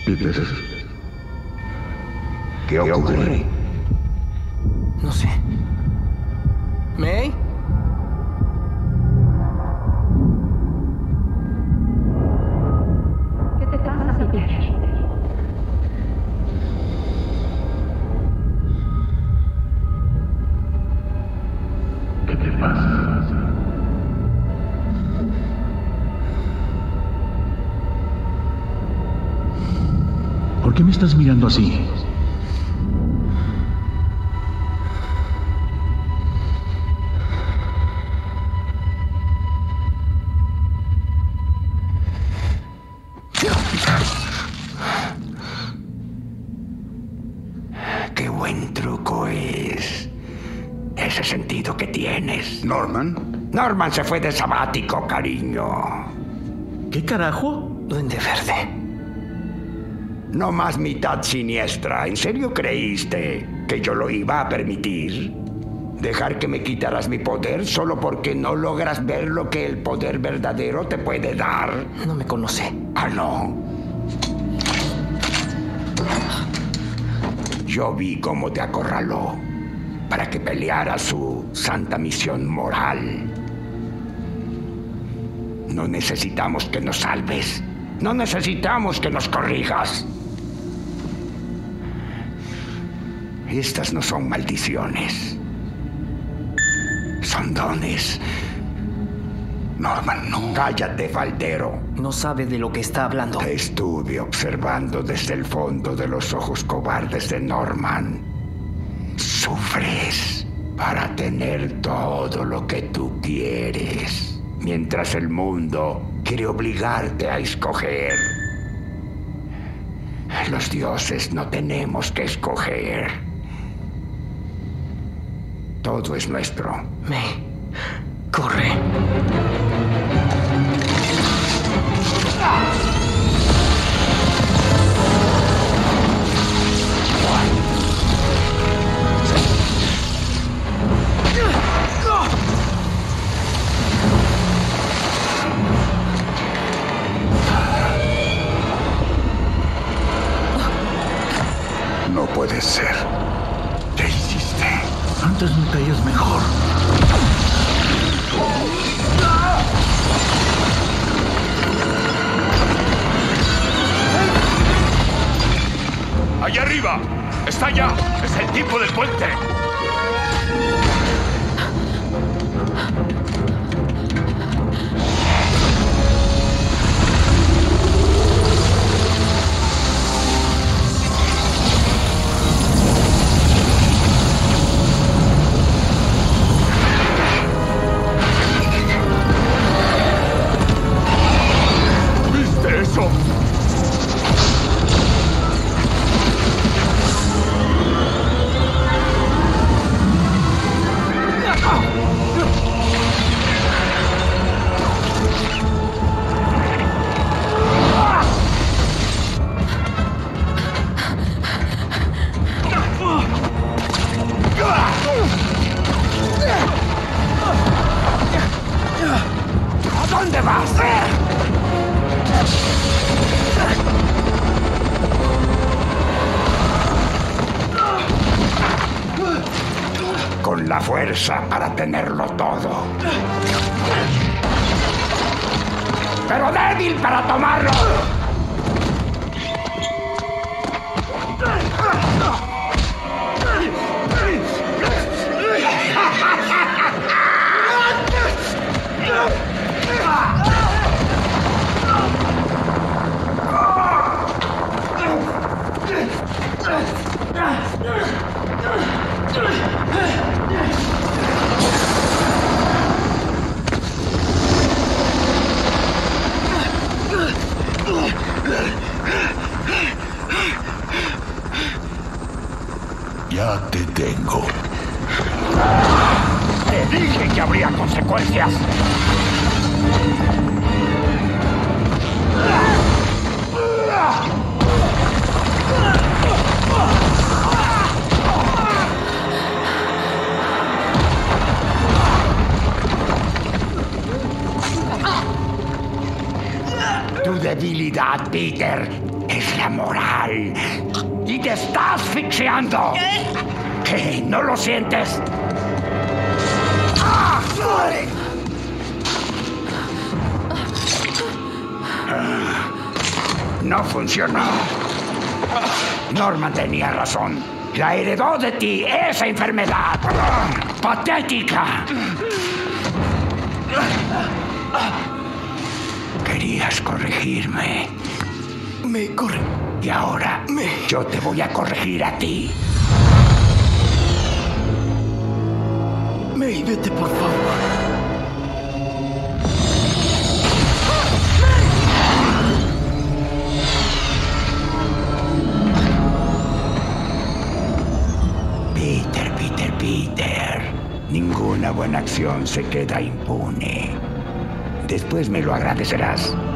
Peter, ¿qué ocurre? No sé. ¿May? ¿Qué te pasa, Peter? ¿Qué te pasa? ¿Por qué me estás mirando así? Qué buen truco es ese sentido que tienes. ¿Norman? Norman se fue de sabático, cariño. ¿Qué carajo? Duende Verde. No más mitad siniestra. ¿En serio creíste que yo lo iba a permitir? ¿Dejar que me quitaras mi poder solo porque no logras ver lo que el poder verdadero te puede dar? No me conoce. Ah, no. Yo vi cómo te acorraló para que peleara su santa misión moral. No necesitamos que nos salves. No necesitamos que nos corrijas. Estas no son maldiciones. Son dones. Norman, no. Cállate, faldero. No sabe de lo que está hablando. Te estuve observando desde el fondo de los ojos cobardes de Norman. Sufres para tener todo lo que tú quieres, mientras el mundo quiere obligarte a escoger. Los dioses no tenemos que escoger. Todo es nuestro. May, corre. No puede ser. ¿Qué hiciste? Antes me caías mejor. ¡Allá arriba! ¡Está allá! ¡Es el tipo del puente! ¿Viste eso? ¿A dónde vas? Con la fuerza para tenerlo todo. Pero débil para tomarlo. Ya te tengo. Te dije que habría consecuencias. Tu debilidad, Peter, es la moral y te estás asfixiando. ¿Qué? ¿No lo sientes? ¡Ah! No funcionó. Norman tenía razón. La heredó de ti esa enfermedad. ¡Patética! Querías corregirme. Me corre. Y ahora yo te voy a corregir a ti. May, vete, por favor. Peter. Ninguna buena acción se queda impune. Después me lo agradecerás.